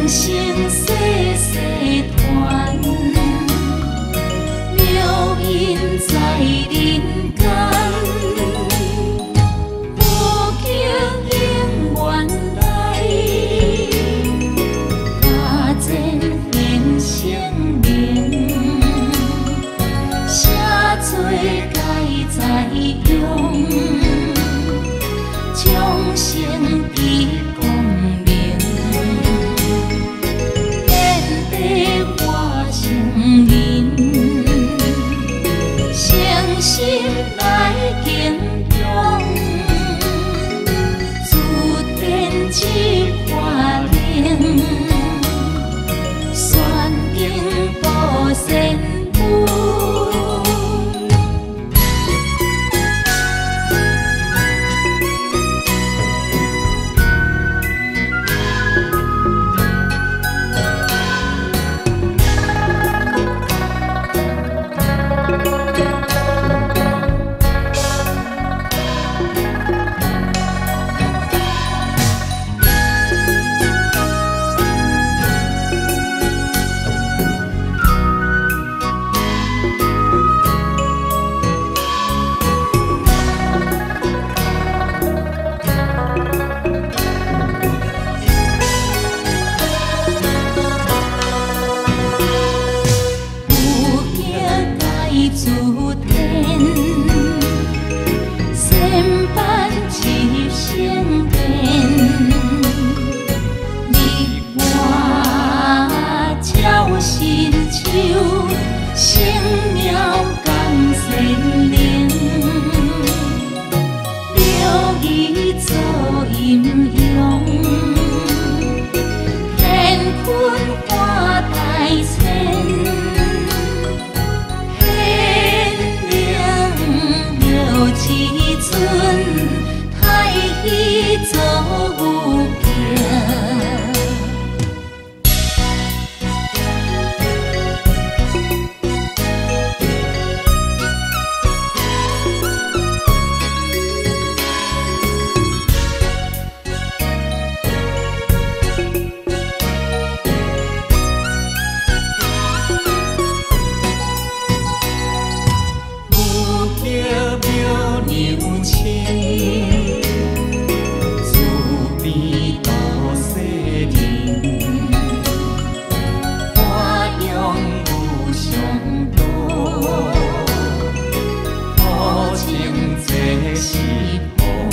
生世世团，流引在人间。无求因缘来，加增现生命，写做该在用，众生的光明。 诚心来敬仰，自天之华灵，宣经报善母。 自天善办起生变，你我照心手，生妙感善灵，留伊做阴阳，乾坤化大千。 七寸太喜做有行。 有情，慈悲度世人，花容有上道，好情这是风，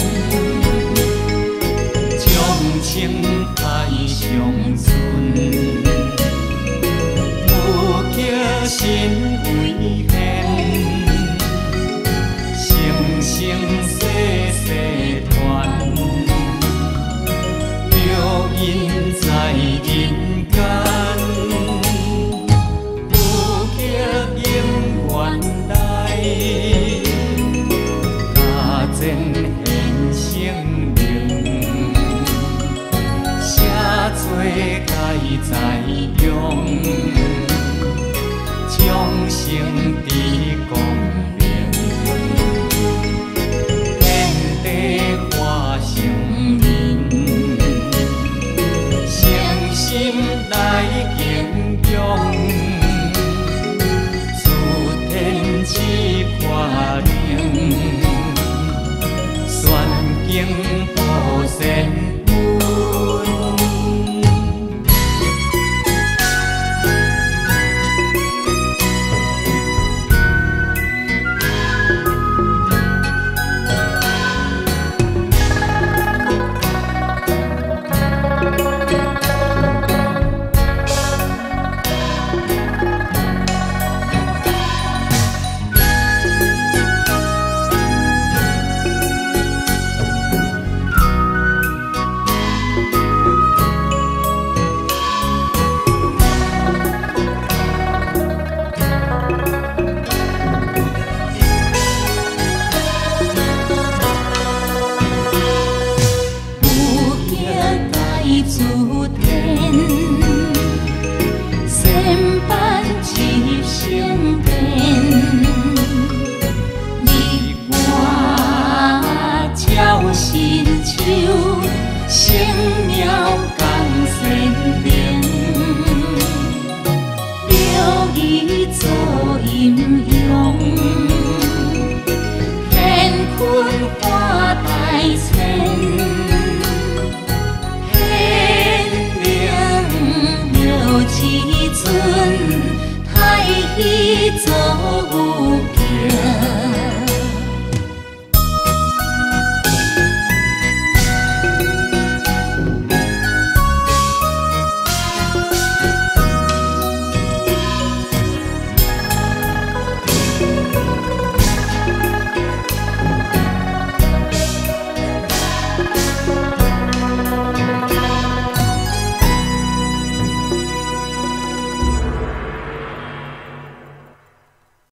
将情爱相存，无求心为现。 生世世团，流引在人间，不求因缘来，加增现生命，写做该在用，众生的光明。 来敬仰，自天之华灵，宣经报善母。 去做。